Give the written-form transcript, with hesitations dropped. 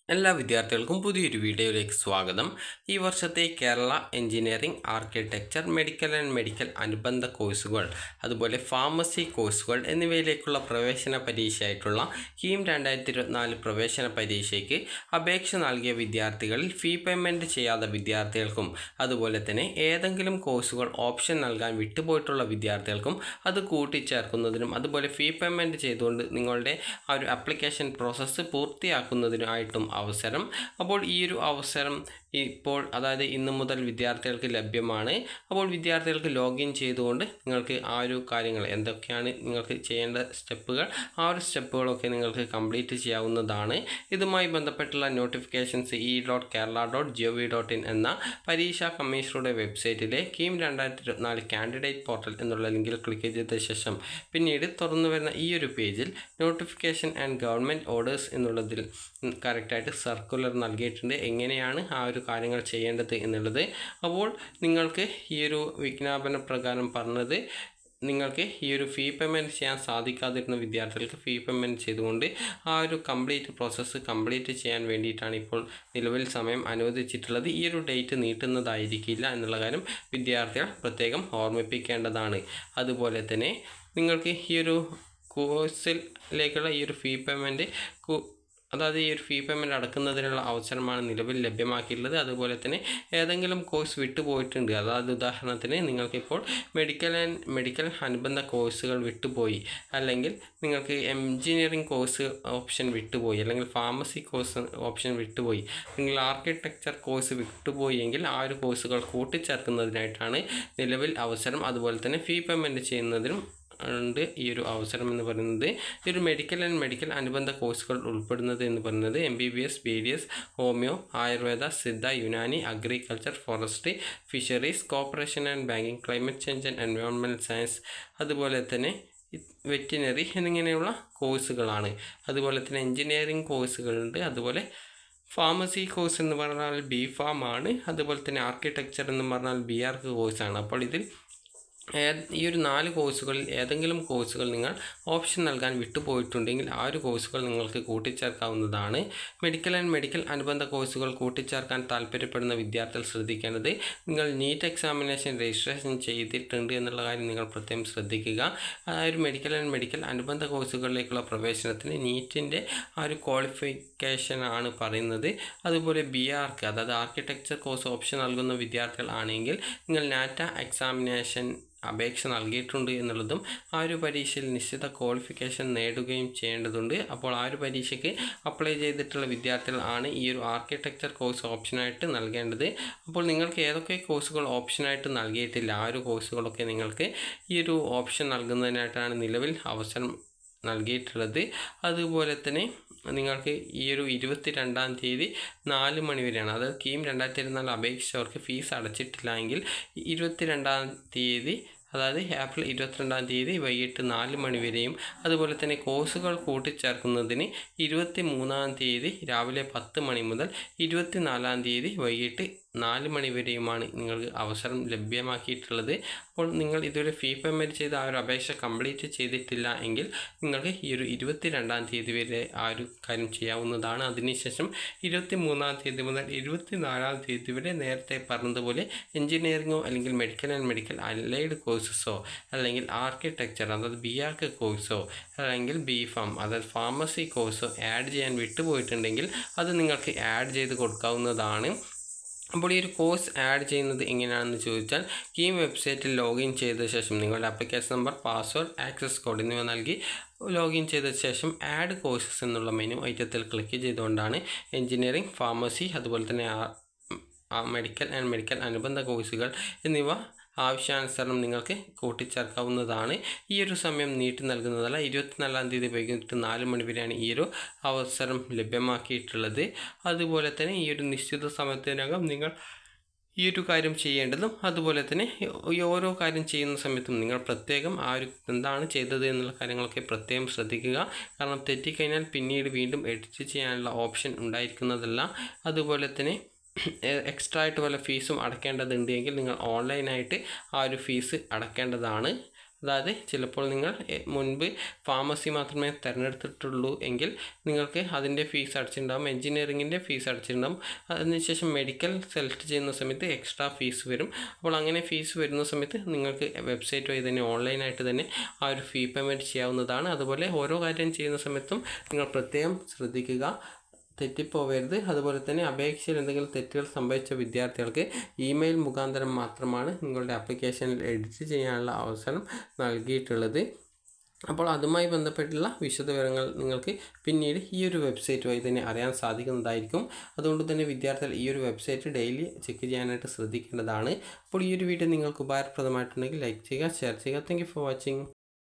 എല്ലാ വിദ്യാർത്ഥികൾക്കും പുതിയൊരു വീഡിയോയിലേക്ക് സ്വാഗതം. ഈ വർഷത്തെ Kerala engineering, architecture, medical and medical അനുബന്ധ കോഴ്സുകൾ, അതുപോലെ ഫാർമസി കോഴ്സുകൾ എന്നിവയിലേക്കുള്ള പ്രവേശന പരീക്ഷയായിട്ടുള്ള കീം 2024 പ്രവേശന പരീക്ഷയ്ക്ക് അപേക്ഷ നൽകിയ വിദ്യാർത്ഥികളിൽ ഫീ പേയ്മെൻറ്റ് ചെയ്യാത്ത വിദ്യാർത്ഥികൾക്കും അതുപോലെ തന്നെ ഏതെങ്കിലും കോഴ്സുകൾ ഓപ്ഷൻ നൽകാൻ വിട്ടുപോയിട്ടുള്ള വിദ്യാർത്ഥികൾക്കും അത് കൂട്ടിച്ചേർക്കുന്നതിനും അതുപോലെ ഫീ പേയ്മെൻറ്റ് ചെയ്തുകൊണ്ട് നിങ്ങളുടെ ആ ഒരു ആപ്ലിക്കേഷൻ പ്രോസസ്സ് പൂർത്തിയാക്കുന്നതിനായിട്ടും അവസരം. അപ്പോൾ ഈ ഒരു അവസരം ഇപ്പോൾ അതായത് ഇന്നു മുതൽ വിദ്യാർത്ഥികൾക്ക് ലഭ്യമാണ്. അപ്പോൾ വിദ്യാർത്ഥികൾക്ക് ലോഗിൻ ചെയ്തുകൊണ്ട് നിങ്ങൾക്ക് ആ ഒരു കാര്യങ്ങൾ എന്തൊക്കെയാണ് നിങ്ങൾക്ക് ചെയ്യേണ്ട സ്റ്റെപ്പുകൾ, ആ ഒരു സ്റ്റെപ്പുകളൊക്കെ നിങ്ങൾക്ക് കംപ്ലീറ്റ് ചെയ്യാവുന്നതാണ്. ഇതുമായി ബന്ധപ്പെട്ടുള്ള നോട്ടിഫിക്കേഷൻസ് e.kerala.gov.in എന്ന പരീക്ഷാ കമ്മീഷണറുടെ വെബ്സൈറ്റിലെ കീം 2024 കാൻഡിഡേറ്റ് പോർട്ടൽ എന്നുള്ള ലിങ്കിൽ ക്ലിക്ക് ചെയ്ത ശേഷം പിന്നീട് തുറന്നു വരുന്ന ഈ ഒരു പേജിൽ നോട്ടിഫിക്കേഷൻ ആൻഡ് ഗവൺമെൻറ് ഓർഡേഴ്സ് എന്നുള്ളതിൽ കറക്റ്റായിട്ട് സർക്കുലർ നൽകിയിട്ടുണ്ട്, എങ്ങനെയാണ് ആ ഒരു കാര്യങ്ങൾ ചെയ്യേണ്ടത് എന്നുള്ളത്. അപ്പോൾ നിങ്ങൾക്ക് ഈ ഒരു വിജ്ഞാപന പ്രകാരം പറഞ്ഞത് നിങ്ങൾക്ക് ഈ ഒരു ഫീ പേയ്മെൻറ്റ് ചെയ്യാൻ സാധിക്കാതിരുന്ന വിദ്യാർത്ഥികൾക്ക് ഫീ പേയ്മെൻറ്റ് ചെയ്തുകൊണ്ട് ആ ഒരു പ്രോസസ്സ് കംപ്ലീറ്റ് ചെയ്യാൻ വേണ്ടിയിട്ടാണ് ഇപ്പോൾ നിലവിൽ സമയം അനുവദിച്ചിട്ടുള്ളത്. ഈ ഒരു ഡേറ്റ് നീട്ടുന്നതായിരിക്കില്ല എന്നുള്ള കാര്യം വിദ്യാർത്ഥികൾ പ്രത്യേകം ഓർമ്മിപ്പിക്കേണ്ടതാണ്. അതുപോലെ തന്നെ നിങ്ങൾക്ക് ഈ ഒരു കോഴ്സിലേക്കുള്ള ഈ ഒരു ഫീ പേയ്മെൻറ്റ് അതായത് ഈ ഒരു ഫീ പേയ്മെൻറ്റ് അടക്കുന്നതിനുള്ള അവസരമാണ് നിലവിൽ ലഭ്യമാക്കിയിട്ടുള്ളത്. അതുപോലെ തന്നെ ഏതെങ്കിലും കോഴ്സ് വിട്ടുപോയിട്ടുണ്ട്, അതായത് ഉദാഹരണത്തിന് നിങ്ങൾക്കിപ്പോൾ മെഡിക്കൽ അനുബന്ധ കോഴ്സുകൾ വിട്ടുപോയി, അല്ലെങ്കിൽ നിങ്ങൾക്ക് എഞ്ചിനീയറിംഗ് കോഴ്സ് ഓപ്ഷൻ വിട്ടുപോയി, അല്ലെങ്കിൽ ഫാർമസി കോഴ്സ് ഓപ്ഷൻ വിട്ടുപോയി, അല്ലെങ്കിൽ ആർക്കിടെക്ചർ കോഴ്സ് വിട്ടുപോയി എങ്കിൽ ആ ഒരു കോഴ്സുകൾ കൂട്ടിച്ചേർക്കുന്നതിനായിട്ടാണ് നിലവിൽ അവസരം. അതുപോലെ തന്നെ ഫീ പേയ്മെൻറ്റ് ചെയ്യുന്നതിനും ഉണ്ട് ഈ ഒരു അവസരം എന്ന് പറയുന്നത്. ഈ ഒരു മെഡിക്കൽ അനുബന്ധ കോഴ്സുകൾ ഉൾപ്പെടുന്നത് എന്ന് പറയുന്നത് MBBS, BDS, homeo, Ayurveda, Siddha, Unani, agriculture, forestry, fisheries, corporation and banking, climate change and environmental science, അതുപോലെ തന്നെ വെറ്റിനറി എന്നിങ്ങനെയുള്ള കോഴ്സുകളാണ്. അതുപോലെ തന്നെ എഞ്ചിനീയറിംഗ് കോഴ്സുകളുണ്ട്. അതുപോലെ ഫാർമസി കോഴ്സ് എന്ന് പറഞ്ഞാൽ B.Pharm ആണ്. അതുപോലെ തന്നെ ആർക്കിടെക്ചർ എന്ന് പറഞ്ഞാൽ BArch കോഴ്സാണ്. അപ്പോൾ ഇതിൽ ഈ ഒരു 4 കോഴ്സുകളിൽ ഏതെങ്കിലും കോഴ്സുകൾ നിങ്ങൾ ഓപ്ഷൻ നൽകാൻ വിട്ടുപോയിട്ടുണ്ടെങ്കിൽ ആ ഒരു കോഴ്സുകൾ നിങ്ങൾക്ക് കൂട്ടിച്ചേർക്കാവുന്നതാണ്. മെഡിക്കൽ അനുബന്ധ കോഴ്സുകൾ കൂട്ടിച്ചേർക്കാൻ താല്പര്യപ്പെടുന്ന വിദ്യാർത്ഥികൾ ശ്രദ്ധിക്കേണ്ടത്, നിങ്ങൾ നീറ്റ് എക്സാമിനേഷൻ രജിസ്ട്രേഷൻ ചെയ്തിട്ടുണ്ട് എന്നുള്ള കാര്യം നിങ്ങൾ പ്രത്യേകം ശ്രദ്ധിക്കുക. ആ ഒരു മെഡിക്കൽ അനുബന്ധ കോഴ്സുകളിലേക്കുള്ള പ്രവേശനത്തിന് നീറ്റിൻ്റെ ആ ഒരു ക്വാളിഫിക്കേഷൻ ആണ് പറയുന്നത്. അതുപോലെ BArch അതായത് ആർക്കിടെക്ചർ കോഴ്സ് ഓപ്ഷൻ നൽകുന്ന വിദ്യാർത്ഥികൾ ആണെങ്കിൽ നിങ്ങൾ നാറ്റ എക്സാമിനേഷൻ അപേക്ഷ നൽകിയിട്ടുണ്ട് എന്നുള്ളതും ആ ഒരു പരീക്ഷയിൽ നിശ്ചിത ക്വാളിഫിക്കേഷൻ നേടുകയും ചെയ്യേണ്ടതുണ്ട്. അപ്പോൾ ആ ഒരു പരീക്ഷയ്ക്ക് അപ്ലൈ ചെയ്തിട്ടുള്ള വിദ്യാർത്ഥികൾ ആണ് ഈ ഒരു ആർക്കിടെക്ചർ കോഴ്സ് ഓപ്ഷനായിട്ട് നൽകേണ്ടത്. അപ്പോൾ നിങ്ങൾക്ക് ഏതൊക്കെ കോഴ്സുകൾ ഓപ്ഷനായിട്ട് നൽകിയിട്ടില്ല ആ ഒരു കോഴ്സുകളൊക്കെ നിങ്ങൾക്ക് ഈ ഒരു ഓപ്ഷൻ നൽകുന്നതിനായിട്ടാണ് നിലവിൽ അവസരം നൽകിയിട്ടുള്ളത്. അതുപോലെ തന്നെ നിങ്ങൾക്ക് ഈ ഒരു 22-ാം തീയതി 4 മണി വരെയാണ്, അതായത് കീം 2024 അപേക്ഷിച്ചവർക്ക് ഫീസ് അടച്ചിട്ടില്ല എങ്കിൽ 22-ാം തീയതി അതായത് ഏപ്രിൽ 22-ാം തീയതി വൈകിട്ട് 4 മണി വരെയും, അതുപോലെ തന്നെ കോഴ്സുകൾ കൂട്ടിച്ചേർക്കുന്നതിന് 23-ാം തീയതി രാവിലെ 10 മണി മുതൽ 24-ാം തീയതി വൈകിട്ട് 4 മണി വരെയുമാണ് നിങ്ങൾക്ക് അവസരം ലഭ്യമാക്കിയിട്ടുള്ളത്. അപ്പോൾ നിങ്ങൾ ഇതുവരെ ഫീ പേയ്മെൻറ്റ് ചെയ്ത് ആ ഒരു അപേക്ഷ കംപ്ലീറ്റ് ചെയ്തിട്ടില്ല എങ്കിൽ നിങ്ങൾക്ക് ഈ ഒരു 22-ാം തീയതി വരെ ആ ഒരു കാര്യം ചെയ്യാവുന്നതാണ്. അതിനുശേഷം 23-ാം തീയതി മുതൽ 24-ാം തീയതി വരെ നേരത്തെ പറഞ്ഞതുപോലെ എഞ്ചിനീയറിങ്ങോ അല്ലെങ്കിൽ മെഡിക്കൽ അലൈഡ് കോഴ്സസോ അല്ലെങ്കിൽ ആർക്കിടെക്ചർ അതായത് BArch കോഴ്സോ അല്ലെങ്കിൽ B.Pharm അതായത് ഫാർമസി കോഴ്സോ ആഡ് ചെയ്യാൻ വിട്ടുപോയിട്ടുണ്ടെങ്കിൽ അത് നിങ്ങൾക്ക് ആഡ് ചെയ്ത് കൊടുക്കാവുന്നതാണ്. അപ്പോൾ ഈ ഒരു കോഴ്സ് ആഡ് ചെയ്യുന്നത് എങ്ങനെയാണെന്ന് ചോദിച്ചാൽ കീം വെബ്സൈറ്റിൽ ലോഗിൻ ചെയ്ത ശേഷം നിങ്ങളുടെ application number, password, access code എന്നിവ നൽകി ലോഗിൻ ചെയ്ത ശേഷം ആഡ് കോഴ്സസ് എന്നുള്ള മെനു ഐറ്റത്തിൽ ക്ലിക്ക് ചെയ്തുകൊണ്ടാണ് എഞ്ചിനീയറിംഗ്, ഫാർമസി, അതുപോലെ തന്നെ മെഡിക്കൽ അനുബന്ധ കോഴ്സുകൾ എന്നിവ ആവശ്യാനുസരണം നിങ്ങൾക്ക് കൂട്ടിച്ചേർക്കാവുന്നതാണ്. ഈ ഒരു സമയം നീട്ടി നൽകുന്നതല്ല. 24-ാം തീയതി വൈകിട്ട് 4 മണി വരെയാണ് ഈ ഒരു അവസരം ലഭ്യമാക്കിയിട്ടുള്ളത്. അതുപോലെ തന്നെ ഈ ഒരു നിശ്ചിത സമയത്തിനകം നിങ്ങൾ ഈ ഒരു കാര്യം ചെയ്യേണ്ടതും, അതുപോലെ തന്നെ ഈ ഓരോ കാര്യം ചെയ്യുന്ന സമയത്തും നിങ്ങൾ പ്രത്യേകം ആ ഒരു എന്താണ് ചെയ്തത് എന്നുള്ള കാര്യങ്ങളൊക്കെ പ്രത്യേകം ശ്രദ്ധിക്കുക. കാരണം തെറ്റിക്കഴിഞ്ഞാൽ പിന്നീട് വീണ്ടും എഡിറ്റ് ചെയ്യാനുള്ള ഓപ്ഷൻ ഉണ്ടായിരിക്കുന്നതല്ല. അതുപോലെ തന്നെ എക്സ്ട്രാ ആയിട്ട് വല്ല ഫീസും അടയ്ക്കേണ്ടതുണ്ട് എങ്കിൽ നിങ്ങൾ ഓൺലൈനായിട്ട് ആ ഒരു ഫീസ് അടയ്ക്കേണ്ടതാണ്. അതായത് ചിലപ്പോൾ നിങ്ങൾ മുൻപ് ഫാർമസി മാത്രമേ തിരഞ്ഞെടുത്തിട്ടുള്ളൂ എങ്കിൽ നിങ്ങൾക്ക് അതിൻ്റെ ഫീസ് അടച്ചിട്ടുണ്ടാകും, എഞ്ചിനീയറിങ്ങിൻ്റെ ഫീസ് അടച്ചിട്ടുണ്ടാകും. അതിനുശേഷം മെഡിക്കൽ സെലക്ട് ചെയ്യുന്ന സമയത്ത് എക്സ്ട്രാ ഫീസ് വരും. അപ്പോൾ അങ്ങനെ ഫീസ് വരുന്ന സമയത്ത് നിങ്ങൾക്ക് വെബ്സൈറ്റ് വഴി തന്നെ ഓൺലൈനായിട്ട് തന്നെ ആ ഒരു ഫീ പേയ്മെൻറ്റ് ചെയ്യാവുന്നതാണ്. അതുപോലെ ഓരോ കാര്യം ചെയ്യുന്ന സമയത്തും നിങ്ങൾ പ്രത്യേകം ശ്രദ്ധിക്കുക, തെറ്റിപ്പോവരുത്. അതുപോലെ തന്നെ അപേക്ഷയിൽ എന്തെങ്കിലും തെറ്റുകൾ സംഭവിച്ച വിദ്യാർത്ഥികൾക്ക് ഇമെയിൽ മുഖാന്തരം മാത്രമാണ് നിങ്ങളുടെ ആപ്ലിക്കേഷനിൽ എഡിറ്റ് ചെയ്യാനുള്ള അവസരം നൽകിയിട്ടുള്ളത്. അപ്പോൾ അതുമായി ബന്ധപ്പെട്ടുള്ള വിശദവിവരങ്ങൾ നിങ്ങൾക്ക് പിന്നീട് ഈ ഒരു വെബ്സൈറ്റ് വഴി തന്നെ അറിയാൻ സാധിക്കുന്നതായിരിക്കും. അതുകൊണ്ട് തന്നെ വിദ്യാർത്ഥികൾ ഈ ഒരു വെബ്സൈറ്റ് ഡെയിലി ചെക്ക് ചെയ്യാനായിട്ട് ശ്രദ്ധിക്കേണ്ടതാണ്. അപ്പോൾ ഈ ഒരു വീഡിയോ നിങ്ങൾക്ക് ഉപകാരപ്രദമായിട്ടുണ്ടെങ്കിൽ ലൈക്ക് ചെയ്യുക, ഷെയർ ചെയ്യുക. Thank you for watching.